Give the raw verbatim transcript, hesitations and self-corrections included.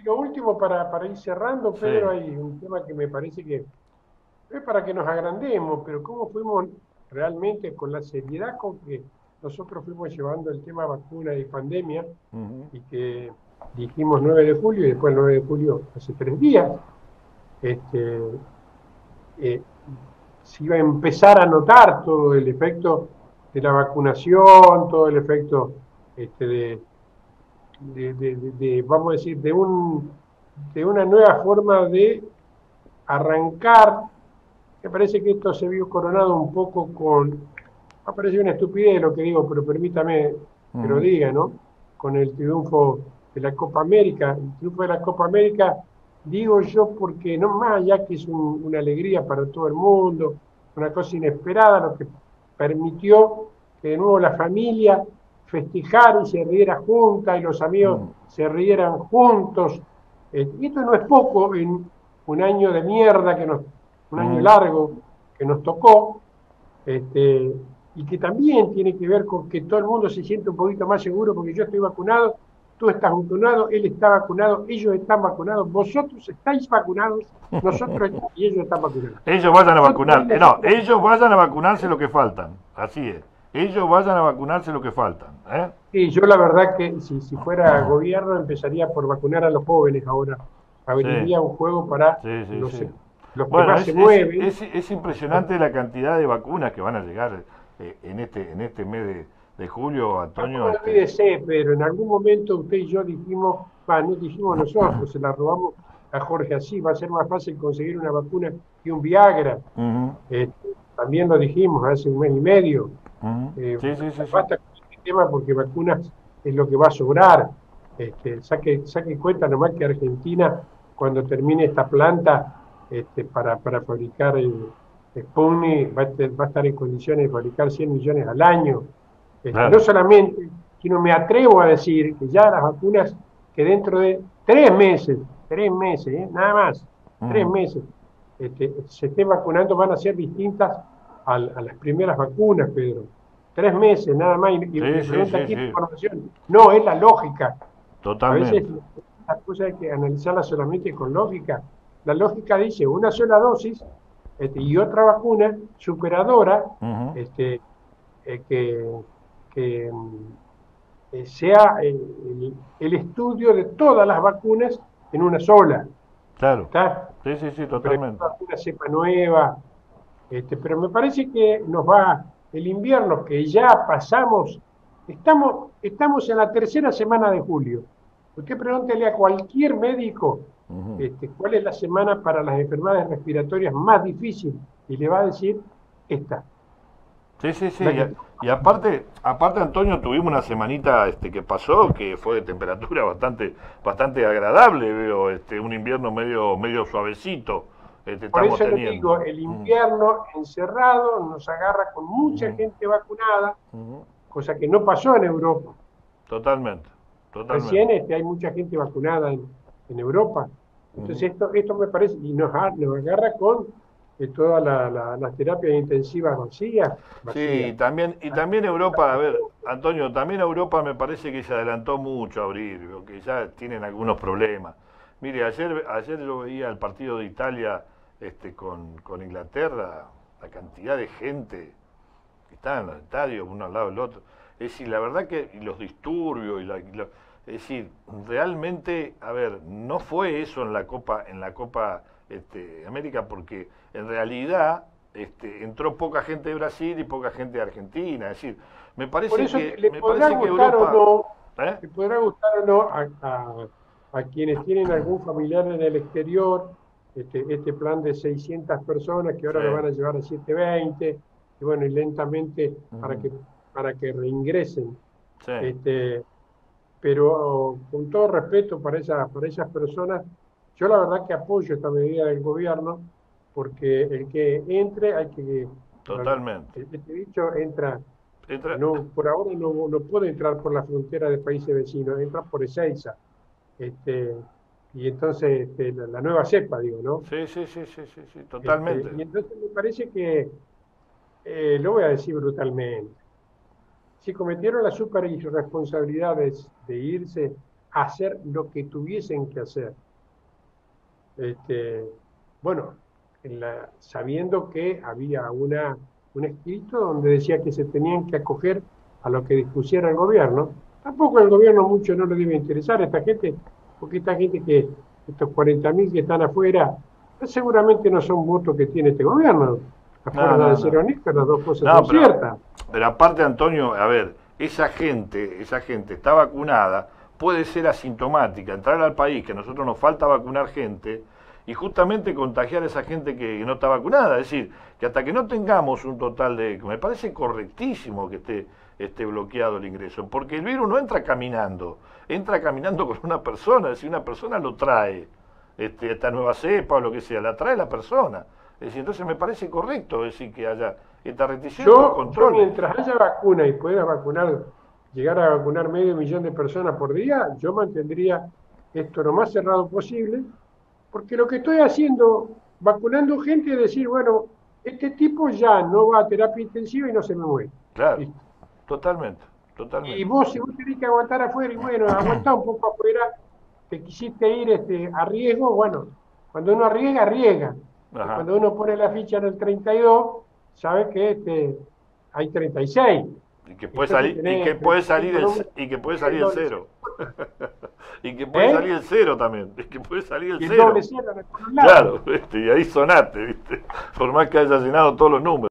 lo último para, para ir cerrando, Pedro, Sí. hay un tema que me parece que es para que nos agrandemos, pero cómo fuimos realmente con la seriedad con que nosotros fuimos llevando el tema vacuna y pandemia Ujú. y que dijimos nueve de julio y después el nueve de julio hace tres días, este, eh, se iba a empezar a notar todo el efecto de la vacunación, todo el efecto este, de, de, de, de, de, vamos a decir, de, un, de una nueva forma de arrancar. Me parece que esto se vio coronado un poco con, me parece una estupidez lo que digo, pero permítame que lo Ujú. diga, ¿no? Con el triunfo de la Copa América. El triunfo de la Copa América, digo yo, porque no más allá que es un, una alegría para todo el mundo, una cosa inesperada, lo que permitió que de nuevo la familia festejara y se riera junta y los amigos Mm. se rieran juntos. Eh, y esto no es poco en un año de mierda que nos, un año Ujú. largo que nos tocó, este, y que también tiene que ver con que todo el mundo se siente un poquito más seguro porque yo estoy vacunado, tú estás vacunado, él está vacunado, ellos están vacunados, vosotros estáis vacunados, nosotros y ellos están vacunados. Ellos vayan a Nosotros vacunar. Eh, vamos a no, hacer la- ellos vayan a vacunarse lo que faltan. Así es. Ellos vayan a vacunarse lo que faltan. ¿Eh? Sí, yo la verdad que si, si fuera gobierno empezaría por vacunar a los jóvenes ahora. Sí, Abriría un juego para sí, sí, los, sí. los que Bueno, más es, se es, mueven. es, es impresionante la cantidad de vacunas que van a llegar eh, en este en este mes de, de julio, Antonio. Tampoco Este, olvídese, pero en algún momento usted y yo dijimos, va, no dijimos nosotros, se la robamos a Jorge así, va a ser más fácil conseguir una vacuna que un Viagra. ujú, Eh, También lo dijimos hace un mes y medio. ujú. Eh, Sí, sí, sí, sí. Basta con este tema porque vacunas es lo que va a sobrar. Este, saque, saque cuenta nomás que Argentina, cuando termine esta planta este, para, para fabricar el Sputnik, va a, te- va a estar en condiciones de fabricar cien millones al año. Este, no Claro. solamente, sino me atrevo a decir que ya las vacunas que dentro de tres meses, tres meses, ¿eh? Nada más, tres Ujú. meses, este, se estén vacunando, van a ser distintas al- a, las primeras vacunas, Pedro. Tres meses, nada más, y, y Sí, me sí, pregunta, sí, ¿tiene sí. información? No, es la lógica. A veces Totalmente. las cosas hay que analizarlas solamente con lógica. La lógica dice una sola dosis este, y otra vacuna superadora Ujú. este, eh, que, que mm, eh, sea eh, el, el estudio de todas las vacunas en una sola. Claro. ¿Está? Sí, sí, sí, Siempre totalmente. una cepa nueva, este, pero me parece que nos va el invierno que ya pasamos, estamos, estamos en la tercera semana de julio. Usted pregúntele a cualquier médico Ujú. este, cuál es la semana para las enfermedades respiratorias más difícil y le va a decir esta, Sí, sí, sí. la Y, que a- y aparte, aparte, Antonio, tuvimos una semanita este, que pasó que fue de temperatura bastante, bastante agradable, veo, este, un invierno medio, medio suavecito, este, por estamos eso le teniendo. digo, el Ujú. invierno encerrado nos agarra con mucha Ujú. gente vacunada, Ujú. cosa que no pasó en Europa. Totalmente, Recién totalmente. este, hay mucha gente vacunada en, en Europa. Ujú. Entonces esto, esto me parece, y nos, a- nos agarra con eh, todas la- la- las terapias intensivas vacías, Sí, vacías. y también, y también Europa, a ver, Antonio, también Europa me parece que se adelantó mucho a abrir, veo que ya tienen algunos problemas. Mire, ayer, ayer yo veía el partido de Italia este, con, con Inglaterra, la cantidad de gente que estaba en los estadios, uno al lado del otro. Es decir, la verdad que y los disturbios, y la- y lo- es decir, realmente, a ver, no fue eso en la Copa, en la Copa este, América, porque en realidad este, entró poca gente de Brasil y poca gente de Argentina. Es decir, me Por parece eso que, le me podrá parece que gustar o Europa, no, ¿eh? le podrá gustar o no a, a- a quienes tienen algún familiar en el exterior, este, este plan de seiscientas personas que Sí, ahora lo van a llevar a setecientos veinte, y bueno, y lentamente para ujú, que, para que reingresen. sí, Este, pero con todo respeto para, esa, para esas personas, yo la verdad que apoyo esta medida del gobierno, porque el que entre, hay que, totalmente. este dicho entra, Entra- no, por ahora no, no puede entrar por la frontera de países vecinos, entra por Ezeiza, este, y entonces este, la, la nueva cepa, digo, ¿no? sí, sí, sí, sí, sí, sí, Este, totalmente. y entonces me parece que, eh, lo voy a decir brutalmente, si cometieron la super irresponsabilidad de, de irse hacer lo que tuviesen que hacer. Este, bueno, en la, sabiendo que había una, un escrito donde decía que se tenían que acoger a lo que dispusiera el gobierno. Tampoco el gobierno mucho no le debe interesar a esta gente, porque esta gente que, estos cuarenta mil que están afuera, seguramente no son votos que tiene este gobierno. A No, fuerza no, de ser no. honestos, las dos cosas No, son pero, ciertas. pero aparte, Antonio, a ver, esa gente, esa gente está vacunada, puede ser asintomática, entrar al país, que a nosotros nos falta vacunar gente, y justamente contagiar a esa gente que no está vacunada. Es decir, que hasta que no tengamos un total de... Me parece correctísimo que esté, esté bloqueado el ingreso, porque el virus no entra caminando, entra caminando con una persona, es decir, una persona lo trae, este, esta nueva cepa o lo que sea, la trae la persona. Es decir, entonces me parece correcto decir que haya esta restricción con Yo, yo controles. mientras haya vacuna y pueda vacunar, llegar a vacunar medio millón de personas por día, yo mantendría esto lo más cerrado posible, porque lo que estoy haciendo, vacunando gente, es decir, bueno, este tipo ya no va a terapia intensiva y no se me muere. Claro, Listo. totalmente, Y totalmente. vos, si vos tenés que aguantar afuera, y bueno, aguantá un poco afuera, te quisiste ir este, a riesgo, bueno, cuando uno arriesga, arriesga. Y Ajá. cuando uno pone la ficha en el treinta y dos, sabe que este, hay treinta y seis. Y que puede Entonces salir, y que tenés puede salir treinta y cinco el, números, y que puede y el salir el doble cero. cero. Y que puede salir ¿Eh? el cero también, y que puede salir el Y el cero. doble cero en el por un lado. Claro, ¿viste? Y ahí sonaste, ¿viste? Por más que haya llenado todos los números.